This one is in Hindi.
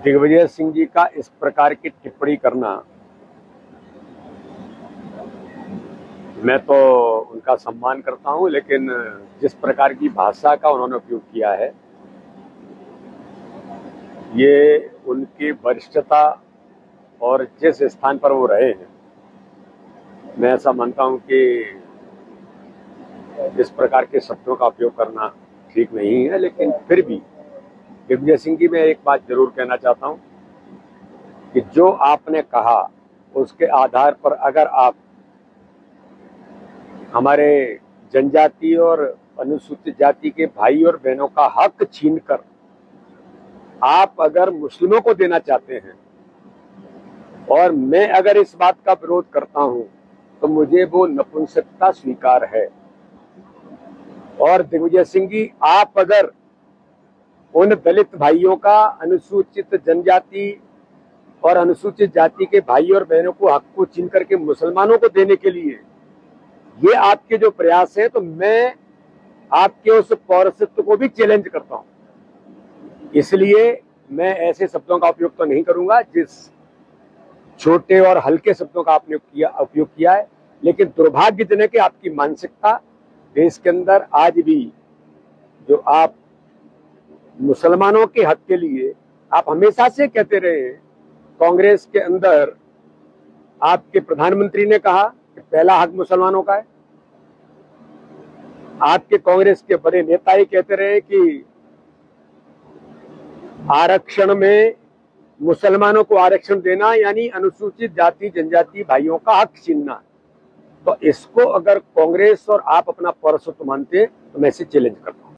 दिग्विजय सिंह जी का इस प्रकार की टिप्पणी करना, मैं तो उनका सम्मान करता हूं, लेकिन जिस प्रकार की भाषा का उन्होंने उपयोग किया है, ये उनकी वरिष्ठता और जिस स्थान पर वो रहे हैं, मैं ऐसा मानता हूं कि इस प्रकार के शब्दों का उपयोग करना ठीक नहीं है। लेकिन फिर भी दिग्विजय सिंह जी, मैं एक बात जरूर कहना चाहता हूं कि जो आपने कहा उसके आधार पर अगर आप हमारे जनजाति और अनुसूचित जाति के भाई और बहनों का हक छीनकर आप अगर मुस्लिमों को देना चाहते हैं, और मैं अगर इस बात का विरोध करता हूं, तो मुझे वो नपुंसकता स्वीकार है। और दिग्विजय सिंह जी, आप अगर उन दलित भाइयों का, अनुसूचित जनजाति और अनुसूचित जाति के भाई और बहनों को हक को छीन करके मुसलमानों को देने के लिए ये आपके जो प्रयास है, तो मैं आपके उस पौरसत्व को भी चैलेंज करता हूं। इसलिए मैं ऐसे शब्दों का उपयोग तो नहीं करूंगा जिस छोटे और हल्के शब्दों का आपने उपयोग किया है। लेकिन दुर्भाग्यजनक है आपकी मानसिकता। देश के अंदर आज भी जो आप मुसलमानों के हक के लिए आप हमेशा से कहते रहे हैं, कांग्रेस के अंदर आपके प्रधानमंत्री ने कहा कि पहला हक मुसलमानों का है। आपके कांग्रेस के बड़े नेता ही कहते रहे कि आरक्षण में मुसलमानों को आरक्षण देना यानी अनुसूचित जाति जनजाति भाइयों का हक छीनना। तो इसको अगर कांग्रेस और आप अपना पौरसत्व मानते हैं, तो मैं इसे चैलेंज करता हूं।